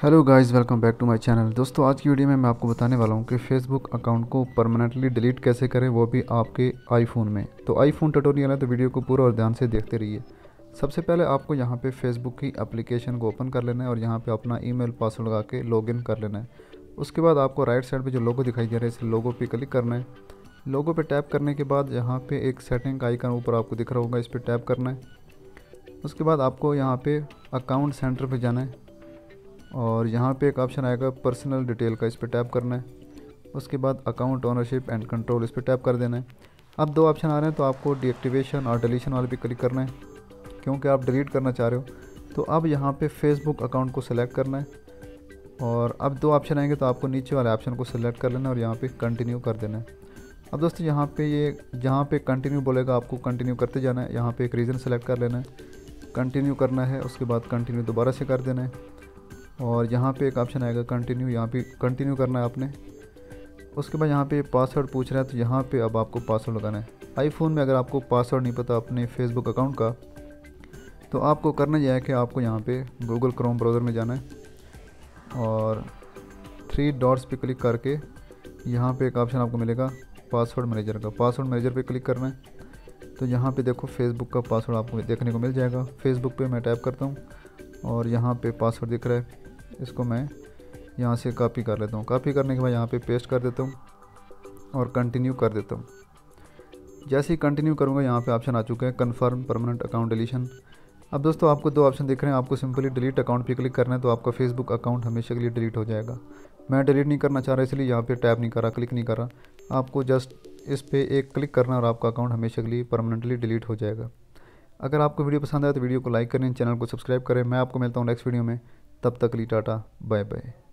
Hello guys, welcome back to my channel. दोस्तों, आज की वीडियो में मैं आपको बताने वाला हूं कि फेसबुक अकाउंट को परमानेंटली डिलीट कैसे करें, वो भी आपके आईफोन में। तो आईफोन ट्यूटोरियल है, तो वीडियो को पूरा और ध्यान से देखते रहिए। सबसे पहले आपको यहां पे फेसबुक की एप्लीकेशन को ओपन कर लेना है और यहां पे अपना ईमेल पासवर्ड लगा के लॉगिन कर लेना है। उसके बाद आपको राइट साइड पर जो लोगो दिखाई दे रहा है, इस लोगो पर क्लिक करना है। लोगो पर टैप करने के बाद यहाँ पर एक सेटिंग का आइकन ऊपर आपको दिख रहा होगा, इस पर टैप करना है। उसके बाद आपको यहाँ पर अकाउंट सेंटर पर जाना है और यहाँ पे एक ऑप्शन आएगा पर्सनल डिटेल का, इस पर टैप करना है। उसके बाद अकाउंट ओनरशिप एंड कंट्रोल, इस पर टैप कर देना है। अब दो ऑप्शन आ रहे हैं, तो आपको डीएक्टिवेशन और डिलीशन वाले पे क्लिक करना है क्योंकि आप डिलीट करना चाह रहे हो। तो अब यहाँ पे फेसबुक अकाउंट को सिलेक्ट करना है और अब दो ऑप्शन आएंगे, तो आपको नीचे वाले ऑप्शन को सिलेक्ट कर लेना है और यहाँ पर कंटिन्यू कर देना है। अब दोस्तों, जहाँ पे कंटिन्यू बोलेगा आपको कंटिन्यू करते जाना है। यहाँ पर एक रीज़न सेलेक्ट कर लेना है, कंटिन्यू करना है। उसके बाद कंटिन्यू दोबारा से कर देना है और यहाँ पे एक ऑप्शन आएगा कंटिन्यू, यहाँ पे कंटिन्यू करना है आपने। उसके बाद यहाँ पे पासवर्ड पूछ रहा है, तो यहाँ पे अब आपको पासवर्ड लगाना है। आईफोन में अगर आपको पासवर्ड नहीं पता अपने फेसबुक अकाउंट का, तो आपको करना यह है कि आपको यहाँ पे गूगल क्रोम ब्राउज़र में जाना है और 3 डॉट्स पे क्लिक करके यहाँ पे एक ऑप्शन आपको मिलेगा पासवर्ड मैनेजर का। पासवर्ड मैनेजर पे क्लिक करना है, तो यहाँ पे देखो फेसबुक का पासवर्ड आपको देखने को मिल जाएगा। फेसबुक पे मैं टैप करता हूँ और यहाँ पे पासवर्ड दिख रहा है, इसको मैं यहाँ से कॉपी कर लेता हूँ। कॉपी करने के बाद यहाँ पे पेस्ट कर देता हूँ और कंटिन्यू कर देता हूँ। जैसे ही कंटिन्यू करूँगा, यहाँ पे ऑप्शन आ चुका है कन्फर्म परमानेंट अकाउंट डिलीशन। अब दोस्तों, आपको दो ऑप्शन दिख रहे हैं, आपको सिंपली डिलीट अकाउंट पे क्लिक करना है, तो आपका फेसबुक अकाउंट हमेशा के लिए डिलीट हो जाएगा। मैं डिलीट नहीं करना चाह रहा, इसलिए यहाँ पर टैप नहीं कर रहा, क्लिक नहीं कर रहा। आपको जस्ट इस पर एक क्लिक करना और आपका अकाउंट हमेशा के लिए परमानेंटली डिलीट हो जाएगा। अगर आपको वीडियो पसंद आए तो वीडियो को लाइक करें, चैनल को सब्सक्राइब करें। मैं आपको मिलता हूँ नेक्स्ट वीडियो में, तब तक के लिए टाटा बाय बाय।